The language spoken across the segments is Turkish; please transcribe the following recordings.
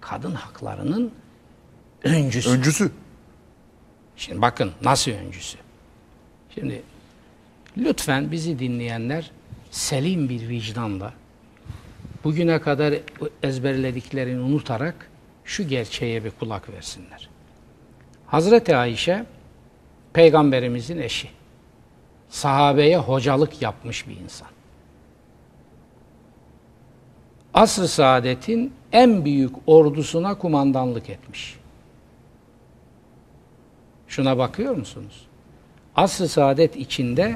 kadın haklarının öncüsü. Öncüsü. Şimdi bakın nasıl öncüsü. Şimdi lütfen bizi dinleyenler selim bir vicdanla bugüne kadar ezberlediklerini unutarak şu gerçeğe bir kulak versinler. Hazreti Ayşe Peygamberimizin eşi. Sahabeye hocalık yapmış bir insan. Asr-ı Saadet'in en büyük ordusuna kumandanlık etmiş. Şuna bakıyor musunuz? Asr-ı Saadet içinde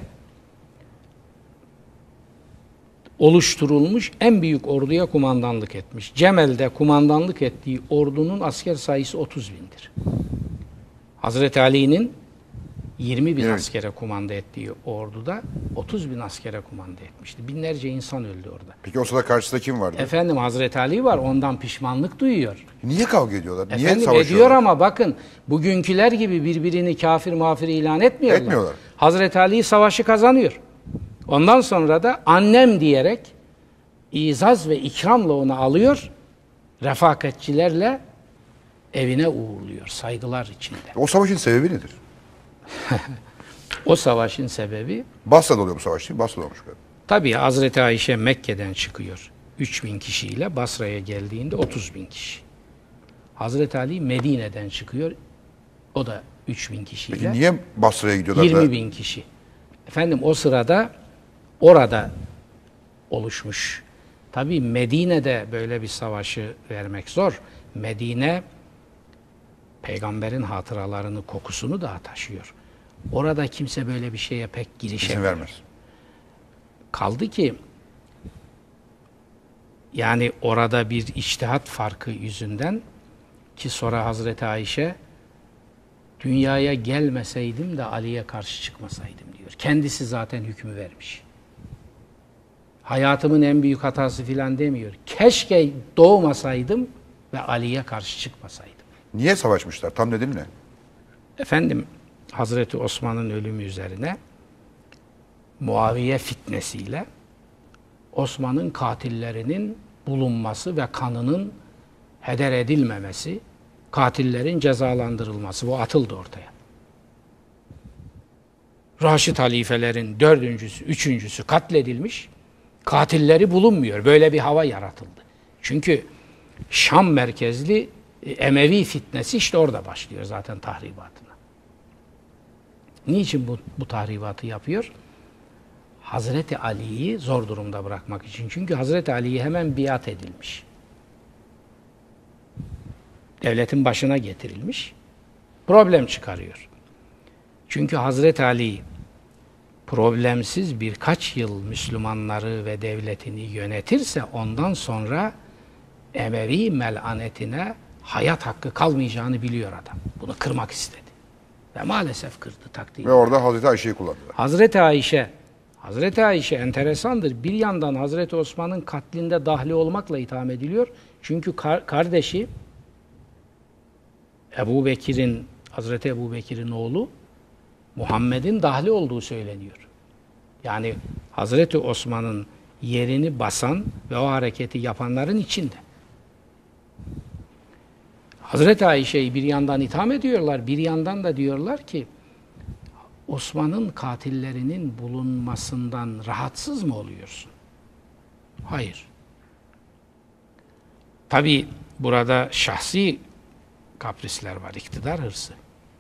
oluşturulmuş en büyük orduya kumandanlık etmiş. Cemel'de kumandanlık ettiği ordunun asker sayısı 30 bindir. Hazreti Ali'nin 20 bin askere kumanda ettiği orduda 30 bin askere kumanda etmişti. Binlerce insan öldü orada. Peki o sırada karşısında kim vardı? Efendim Hazreti Ali var, ondan pişmanlık duyuyor. Niye kavga ediyorlar? Niye Efendim savaşıyorlar? ediyor ama bakın bugünküler gibi birbirini kafir mağfir ilan etmiyorlar. Etmiyorlar. Hazreti Ali savaşı kazanıyor. Ondan sonra da annem diyerek izaz ve ikramla onu alıyor. Refakatçilerle evine uğurluyor saygılar içinde. O savaşın sebebi nedir? O savaşın sebebi Basra'da oluyor bu savaş değil mi? Basra'da olmuş galiba. tabii Hazreti Ayşe Mekke'den çıkıyor. 3000 kişiyle Basra'ya geldiğinde 30 bin kişi. Hazreti Ali Medine'den çıkıyor. O da 3000 kişiyle. Peki niye Basra'ya gidiyorlar? 20 bin kişi. Efendim o sırada orada oluşmuş. Tabii Medine'de böyle bir savaşı vermek zor. Medine peygamberin hatıralarını, kokusunu da taşıyor. Orada kimse böyle bir şeye pek girişemiyor. İzin vermez. Kaldı ki yani orada bir içtihat farkı yüzünden ki sonra Hazreti Ayşe dünyaya gelmeseydim de Ali'ye karşı çıkmasaydım diyor. Kendisi zaten hükmü vermiş. Hayatımın en büyük hatası filan demiyor. Keşke doğmasaydım ve Ali'ye karşı çıkmasaydım. Niye savaşmışlar? Tam nedeni ne? Efendim Hazreti Osman'ın ölümü üzerine Muaviye fitnesiyle Osman'ın katillerinin bulunması ve kanının heder edilmemesi, katillerin cezalandırılması bu atıldı ortaya. Raşid halifelerin dördüncüsü, üçüncüsü katledilmiş, katilleri bulunmuyor. Böyle bir hava yaratıldı. Çünkü Şam merkezli Emevi fitnesi işte orada başlıyor zaten tahribatına. Niçin bu tahribatı yapıyor? Hazreti Ali'yi zor durumda bırakmak için. Çünkü Hazreti Ali'ye hemen biat edilmiş. Devletin başına getirilmiş. Problem çıkarıyor. Çünkü Hazreti Ali problemsiz birkaç yıl Müslümanları ve devletini yönetirse ondan sonra Emevi melanetine hayat hakkı kalmayacağını biliyor adam. Bunu kırmak istedi. Ve maalesef kırdı takdiri. Ve orada Hazreti Ayşe'yi kullandılar. Hazreti Ayşe enteresandır. Bir yandan Hazreti Osman'ın katlinde dahli olmakla itham ediliyor. Çünkü kardeşi Hazreti Ebu Bekir'in oğlu Muhammed'in dahli olduğu söyleniyor. Yani Hazreti Osman'ın yerini basan ve o hareketi yapanların içinde. Hazreti Ayşe'yi bir yandan itham ediyorlar, bir yandan da diyorlar ki Osman'ın katillerinin bulunmasından rahatsız mı oluyorsun? Hayır. Tabii burada şahsi kaprisler var, iktidar hırsı.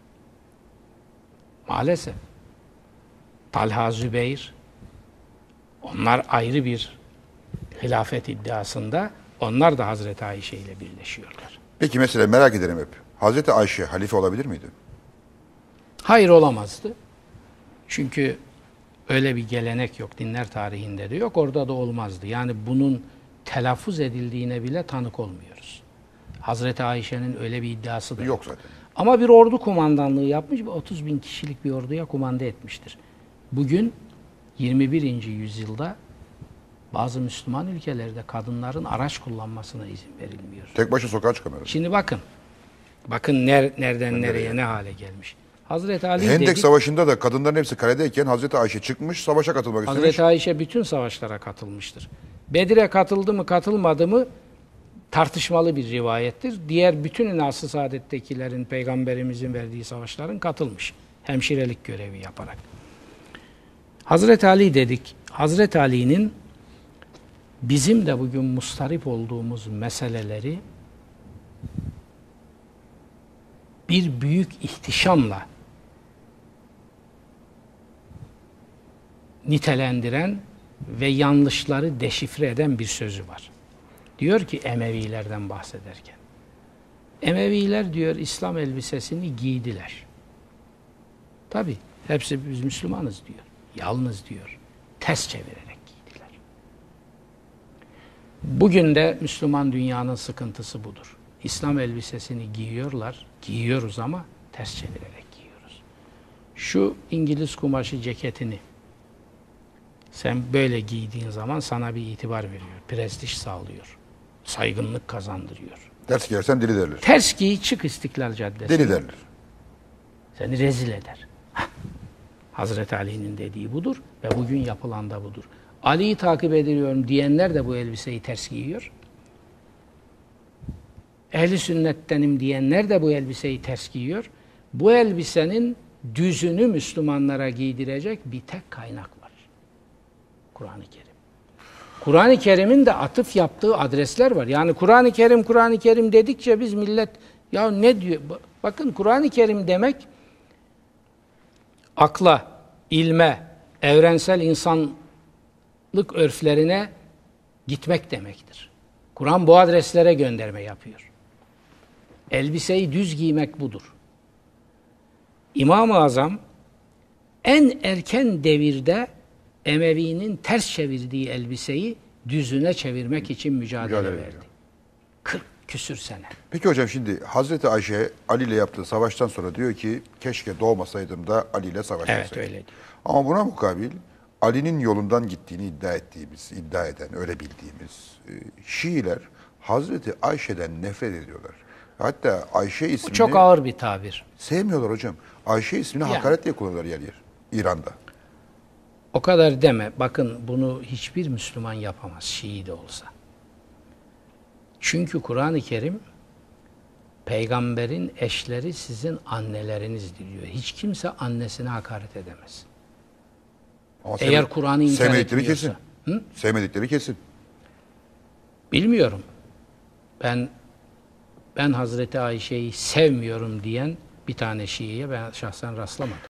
Maalesef. Talha, Zübeyir, onlar ayrı bir hilafet iddiasında, onlar da Hazreti Ayşe ile birleşiyorlar. Peki mesela merak ederim hep. Hazreti Ayşe halife olabilir miydi? Hayır, olamazdı. Çünkü öyle bir gelenek yok. Dinler tarihinde de yok. Orada da olmazdı. Yani bunun telaffuz edildiğine bile tanık olmuyoruz. Hazreti Ayşe'nin öyle bir iddiası da Yok zaten. Ama bir ordu kumandanlığı yapmış ve 30 bin kişilik bir orduya kumanda etmiştir. Bugün 21. yüzyılda bazı Müslüman ülkelerde kadınların araç kullanmasına izin verilmiyor. Tek başına sokağa çıkamıyor. Şimdi bakın nereden nereye ne hale gelmiş. Hazreti Ali Hendek Savaşı'nda da kadınların hepsi kaledeyken Hazreti Ayşe çıkmış, savaşa katılmak istemiş. Hazreti Ayşe bütün savaşlara katılmıştır. Bedir'e katıldı mı katılmadı mı tartışmalı bir rivayettir. Diğer bütün Asr-ı Saadet'tekilerin, Peygamberimizin verdiği savaşların katılmış. Hemşirelik görevi yaparak. Hazreti Ali dedik. Hazreti Ali'nin bizim de bugün mustarip olduğumuz meseleleri bir büyük ihtişamla nitelendiren ve yanlışları deşifre eden bir sözü var. Diyor ki Emevilerden bahsederken. Emeviler diyor İslam elbisesini giydiler. Tabi hepsi biz Müslümanız diyor. Yalnız diyor ters çevirerek giydiler. Bugün de Müslüman dünyanın sıkıntısı budur. İslam elbisesini giyiyorlar, giyiyoruz ama ters çevirerek giyiyoruz. Şu İngiliz kumaşı ceketini sen böyle giydiğin zaman sana bir itibar veriyor, prestij sağlıyor, saygınlık kazandırıyor. Ters giyersen deli derler. Ters giy, çık İstiklal Caddesi'ne. Deli derler. Seni rezil eder. Hazreti Ali'nin dediği budur ve bugün yapılan da budur. Ali'yi takip ediyorum diyenler de bu elbiseyi ters giyiyor. Ehli sünnettenim diyenler de bu elbiseyi ters giyiyor. Bu elbisenin düzünü Müslümanlara giydirecek bir tek kaynak var. Kur'an-ı Kerim. Kur'an-ı Kerim'in de atıf yaptığı adresler var. Yani Kur'an-ı Kerim dedikçe biz millet ya ne diyor? Bakın Kur'an-ı Kerim demek akla, ilme, evrensel insanlık örflerine gitmek demektir. Kur'an bu adreslere gönderme yapıyor. Elbiseyi düz giymek budur. İmam-ı Azam en erken devirde Emevi'nin ters çevirdiği elbiseyi düzüne çevirmek için mücadele verdi. 40 küsür sene. Peki hocam şimdi Hazreti Ayşe Ali ile yaptığı savaştan sonra diyor ki keşke doğmasaydım da Ali ile savaşmasaydım. Evet öyle diyor. Ama buna mukabil Ali'nin yolundan gittiğini iddia eden, öyle bildiğimiz Şiiler Hazreti Ayşe'den nefret ediyorlar. Hatta Ayşe ismini... Bu çok ağır bir tabir. Sevmiyorlar hocam. Ayşe ismini hakaret diye kullanıyorlar yer yer. İran'da. O kadar deme. Bakın bunu hiçbir Müslüman yapamaz. Şii de olsa. Çünkü Kur'an-ı Kerim peygamberin eşleri sizin annelerinizdir diyor. Hiç kimse annesine hakaret edemez. Ama eğer Kur'an'ı inkar sevmedikleri etmiyorsa. kesin. Sevmedikleri kesin. Bilmiyorum. Ben Hazreti Ayşe'yi sevmiyorum diyen bir tane Şii'ye ben şahsen rastlamadım.